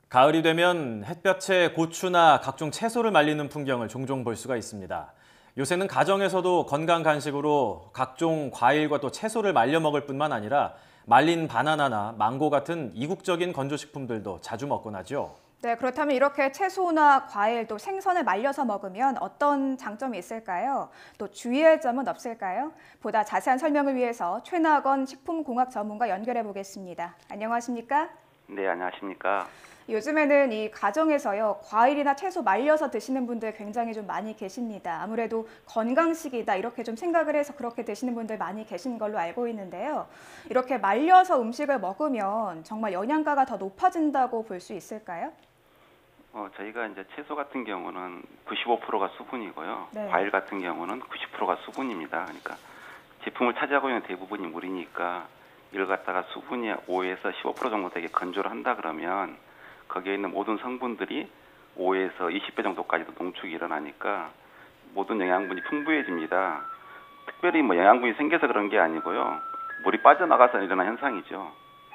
가을이 되면 햇볕에 고추나 각종 채소를 말리는 풍경을 종종 볼 수가 있습니다. 요새는 가정에서도 건강 간식으로 각종 과일과 또 채소를 말려 먹을 뿐만 아니라 말린 바나나나 망고 같은 이국적인 건조식품들도 자주 먹곤 하죠. 네, 그렇다면 이렇게 채소나 과일 또 생선을 말려서 먹으면 어떤 장점이 있을까요? 또 주의할 점은 없을까요? 보다 자세한 설명을 위해서 최낙원 식품공학 전문가 연결해 보겠습니다. 안녕하십니까? 네, 안녕하십니까? 요즘에는 이 가정에서요, 과일이나 채소 말려서 드시는 분들 굉장히 좀 많이 계십니다. 아무래도 건강식이다 이렇게 좀 생각을 해서 그렇게 드시는 분들 많이 계신 걸로 알고 있는데요. 이렇게 말려서 음식을 먹으면 정말 영양가가 더 높아진다고 볼 수 있을까요? 저희가 이제 채소 같은 경우는 95%가 수분이고요. 네. 과일 같은 경우는 90%가 수분입니다. 그러니까 제품을 차지하고 있는 대부분이 물이니까 이걸 갖다가 수분이 5에서 15% 정도 되게 건조를 한다 그러면 거기에 있는 모든 성분들이 5에서 20배 정도까지도 농축이 일어나니까 모든 영양분이 풍부해집니다. 특별히 뭐 영양분이 생겨서 그런 게 아니고요. 물이 빠져나가서 일어난 현상이죠.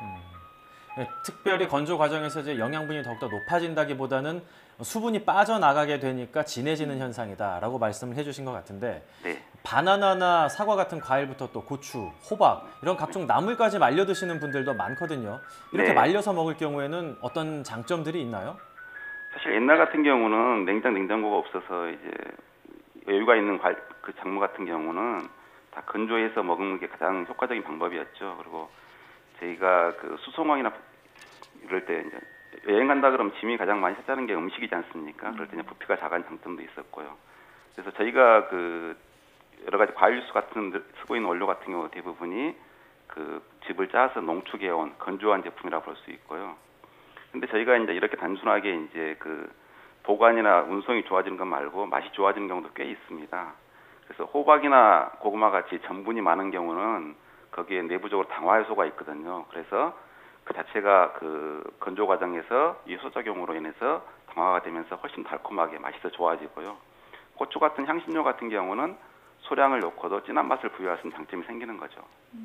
네, 특별히 건조 과정에서 이제 영양분이 더욱더 높아진다기보다는 수분이 빠져나가게 되니까 진해지는 현상이다라고 말씀을 해주신 것 같은데 네. 바나나나 사과 같은 과일부터 또 고추, 호박 이런 각종 나물까지 말려 드시는 분들도 많거든요. 이렇게 네. 말려서 먹을 경우에는 어떤 장점들이 있나요? 사실 옛날 같은 경우는 냉장고가 없어서 이제 여유가 있는 그 작물 같은 경우는 다 건조해서 먹는 게 가장 효과적인 방법이었죠. 그리고 저희가 그 수송왕이나 이럴 때 이제 여행 간다 그러면 짐이 가장 많이 샀다는 게 음식이지 않습니까? 그럴 때 이제 부피가 작은 장점도 있었고요. 그래서 저희가 그 여러 가지 과일 주스 같은 데 쓰고 있는 원료 같은 경우 대부분이 그 즙을 짜서 농축해온 건조한 제품이라고 볼 수 있고요. 근데 저희가 이제 이렇게 단순하게 이제 그 보관이나 운송이 좋아지는 것 말고 맛이 좋아지는 경우도 꽤 있습니다. 그래서 호박이나 고구마 같이 전분이 많은 경우는 거기에 내부적으로 당화 요소가 있거든요. 그래서 그 자체가 그 건조 과정에서 이 소작용으로 인해서 당화가 되면서 훨씬 달콤하게 맛이 더 좋아지고요. 고추 같은 향신료 같은 경우는 소량을 넣고도 진한 맛을 부여할 수 있는 장점이 생기는 거죠.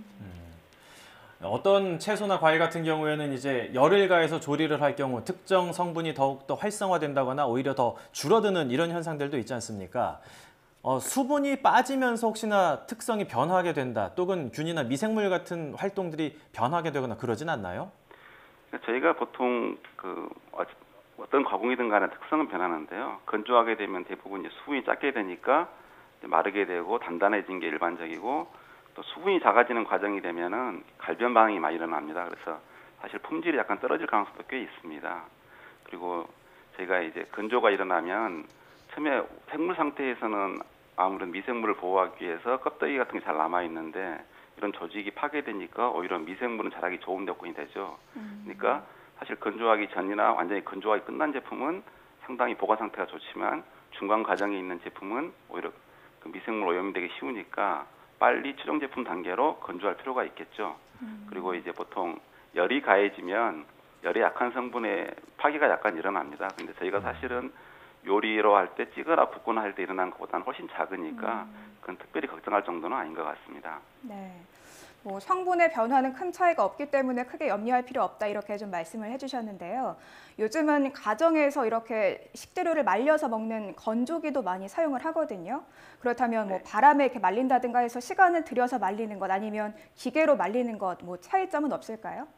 어떤 채소나 과일 같은 경우에는 이제 열을 가해서 조리를 할 경우 특정 성분이 더욱더 활성화된다거나 오히려 더 줄어드는 이런 현상들도 있지 않습니까? 수분이 빠지면서 혹시나 특성이 변하게 된다, 또는 균이나 미생물 같은 활동들이 변하게 되거나 그러진 않나요? 저희가 보통 그 어떤 가공이든 간에 특성은 변하는데요. 건조하게 되면 대부분 이제 수분이 작게 되니까 마르게 되고 단단해진 게 일반적이고 또 수분이 작아지는 과정이 되면은 갈변 반응이 많이 일어납니다. 그래서 사실 품질이 약간 떨어질 가능성도 꽤 있습니다. 그리고 저희가 이제 건조가 일어나면 처음에 생물 상태에서는 아무런 미생물을 보호하기 위해서 껍데기 같은 게 잘 남아 있는데 이런 조직이 파괴되니까 오히려 미생물은 자라기 좋은 조건이 되죠. 그러니까 사실 건조하기 전이나 완전히 건조하기 끝난 제품은 상당히 보관 상태가 좋지만 중간 과정에 있는 제품은 오히려 그 미생물 오염이 되기 쉬우니까 빨리 최종 제품 단계로 건조할 필요가 있겠죠. 그리고 이제 보통 열이 가해지면 열에 약한 성분의 파괴가 약간 일어납니다. 근데 저희가 사실은 요리로 할 때 찌거나 붓거나 할 때 일어나는 것보다는 훨씬 작으니까 그건 특별히 걱정할 정도는 아닌 것 같습니다. 네. 뭐 성분의 변화는 큰 차이가 없기 때문에 크게 염려할 필요 없다 이렇게 좀 말씀을 해주셨는데요. 요즘은 가정에서 이렇게 식재료를 말려서 먹는 건조기도 많이 사용을 하거든요. 그렇다면 뭐 바람에 이렇게 말린다든가 해서 시간을 들여서 말리는 것 아니면 기계로 말리는 것 뭐 차이점은 없을까요?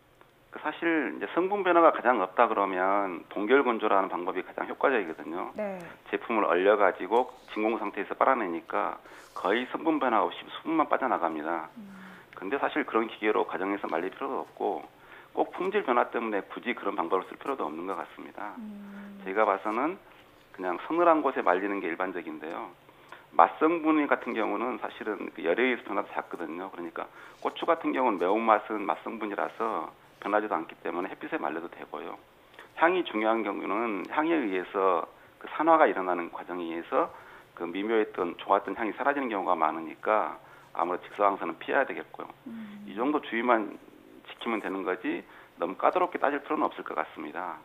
사실 이제 성분 변화가 가장 없다 그러면 동결 건조라는 방법이 가장 효과적이거든요. 네. 제품을 얼려가지고 진공 상태에서 빨아내니까 거의 성분 변화 없이 수분만 빠져나갑니다. 근데 사실 그런 기계로 가정에서 말릴 필요도 없고 꼭 품질 변화 때문에 굳이 그런 방법을 쓸 필요도 없는 것 같습니다. 제가 봐서는 그냥 서늘한 곳에 말리는 게 일반적인데요. 맛성분 같은 경우는 사실은 열에 의해서 변화도 작거든요. 그러니까 고추 같은 경우는 매운맛은 맛성분이라서 변하지도 않기 때문에 햇빛에 말려도 되고요. 향이 중요한 경우는 향에 의해서 그 산화가 일어나는 과정에 의해서 그 미묘했던 좋았던 향이 사라지는 경우가 많으니까 아무래도 직사광선은 피해야 되겠고요. 이 정도 주의만 지키면 되는 거지 너무 까다롭게 따질 필요는 없을 것 같습니다.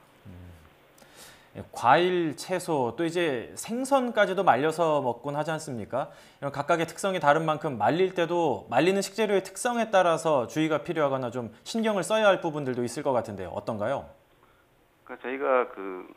과일, 채소, 또 이제 생선까지도 말려서 먹곤 하지 않습니까? 이런 각각의 특성이 다른 만큼 말릴 때도 말리는 식재료의 특성에 따라서 주의가 필요하거나 좀 신경을 써야 할 부분들도 있을 것 같은데요. 어떤가요? 그러니까 저희가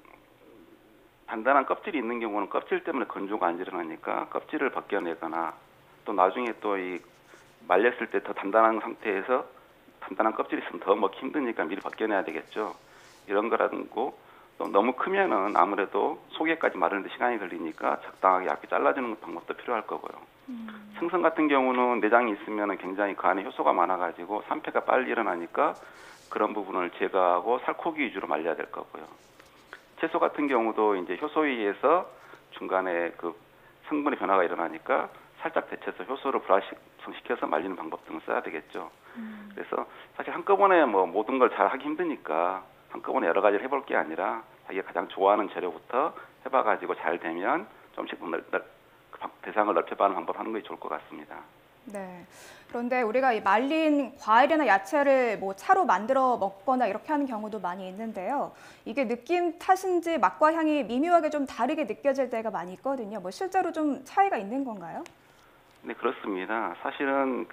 단단한 껍질이 있는 경우는 껍질 때문에 건조가 안 일어나니까 껍질을 벗겨내거나 또 나중에 또 이 말렸을 때 더 단단한 상태에서 단단한 껍질이 있으면 더 먹기 힘드니까 미리 벗겨내야 되겠죠. 이런 거라고 또 너무 크면은 아무래도 속에까지 마르는데 시간이 걸리니까 적당하게 얇게 잘라주는 방법도 필요할 거고요. 생선 같은 경우는 내장이 있으면 굉장히 그 안에 효소가 많아가지고 산패가 빨리 일어나니까 그런 부분을 제거하고 살코기 위주로 말려야 될 거고요. 채소 같은 경우도 이제 효소에 의해서 중간에 그 성분의 변화가 일어나니까 살짝 데쳐서 효소를 불활성시켜서 말리는 방법 등을 써야 되겠죠. 그래서 사실 한꺼번에 뭐 모든 걸 잘 하기 힘드니까 한꺼번에 여러 가지를 해볼 게 아니라 자기가 가장 좋아하는 재료부터 해봐가지고 잘 되면 좀씩 대상을 넓혀봐는 방법을 하는 것이 좋을 것 같습니다. 네. 그런데 우리가 이 말린 과일이나 야채를 뭐 차로 만들어 먹거나 이렇게 하는 경우도 많이 있는데요. 이게 느낌 탓인지 맛과 향이 미묘하게 좀 다르게 느껴질 때가 많이 있거든요. 뭐 실제로 좀 차이가 있는 건가요? 네, 그렇습니다. 사실은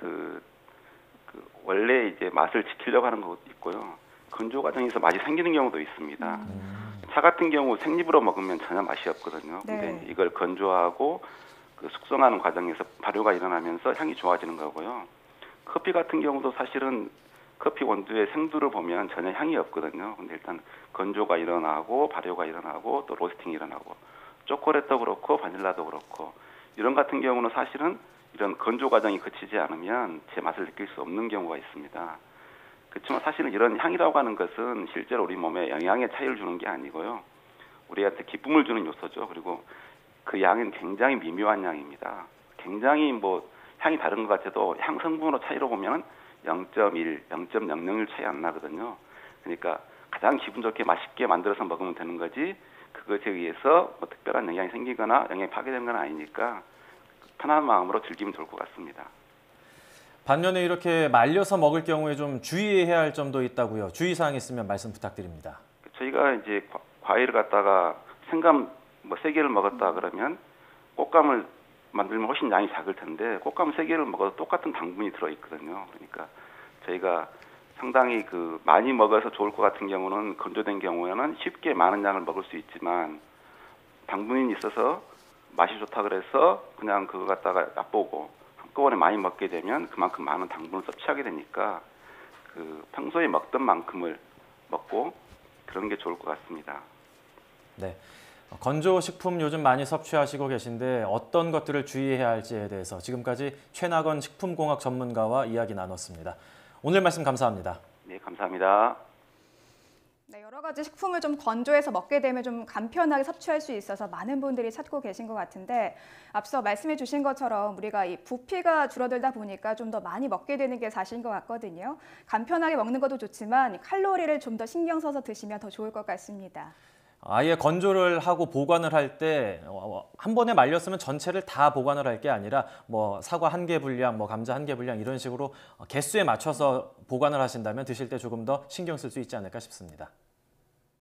원래 이제 맛을 지키려고 하는 것도 있고요. 건조 과정에서 맛이 생기는 경우도 있습니다. 차 같은 경우 생잎으로 먹으면 전혀 맛이 없거든요. 근데 네. 이걸 건조하고 숙성하는 과정에서 발효가 일어나면서 향이 좋아지는 거고요. 커피 같은 경우도 사실은 커피 원두의 생두를 보면 전혀 향이 없거든요. 근데 일단 건조가 일어나고 발효가 일어나고 또 로스팅이 일어나고 초콜릿도 그렇고 바닐라도 그렇고 이런 같은 경우는 사실은 이런 건조 과정이 거치지 않으면 제 맛을 느낄 수 없는 경우가 있습니다. 그렇지만 사실은 이런 향이라고 하는 것은 실제로 우리 몸에 영양의 차이를 주는 게 아니고요. 우리한테 기쁨을 주는 요소죠. 그리고 그 양은 굉장히 미묘한 양입니다. 굉장히 뭐 향이 다른 것 같아도 향 성분으로 차이로 보면 0.1, 0.001 차이 안 나거든요. 그러니까 가장 기분 좋게 맛있게 만들어서 먹으면 되는 거지 그것에 의해서 뭐 특별한 영향이 생기거나 영향이 파괴되는 건 아니니까 편한 마음으로 즐기면 좋을 것 같습니다. 반면에 이렇게 말려서 먹을 경우에 좀 주의해야 할 점도 있다고요. 주의사항 있으면 말씀 부탁드립니다. 저희가 이제 과일을 갖다가 생감 뭐 3개를 먹었다 그러면 꽃감을 만들면 훨씬 양이 작을 텐데 꽃감 3개를 먹어도 똑같은 당분이 들어있거든요. 그러니까 저희가 상당히 많이 먹어서 좋을 것 같은 경우는 건조된 경우에는 쉽게 많은 양을 먹을 수 있지만 당분이 있어서 맛이 좋다 그래서 그냥 그거 갖다가 맛보고 한꺼번에 많이 먹게 되면 그만큼 많은 당분을 섭취하게 되니까 평소에 먹던 만큼을 먹고 그런 게 좋을 것 같습니다. 네. 건조 식품 요즘 많이 섭취하시고 계신데 어떤 것들을 주의해야 할지에 대해서 지금까지 최낙원 식품공학 전문가와 이야기 나눴습니다. 오늘 말씀 감사합니다. 네, 감사합니다. 네, 여러 가지 식품을 좀 건조해서 먹게 되면 좀 간편하게 섭취할 수 있어서 많은 분들이 찾고 계신 것 같은데 앞서 말씀해 주신 것처럼 우리가 이 부피가 줄어들다 보니까 좀 더 많이 먹게 되는 게 사실인 것 같거든요. 간편하게 먹는 것도 좋지만 칼로리를 좀 더 신경 써서 드시면 더 좋을 것 같습니다. 아예 건조를 하고 보관을 할 때 한 번에 말렸으면 전체를 다 보관을 할 게 아니라 뭐 사과 1개 분량, 뭐 감자 1개 분량 이런 식으로 개수에 맞춰서 보관을 하신다면 드실 때 조금 더 신경 쓸 수 있지 않을까 싶습니다.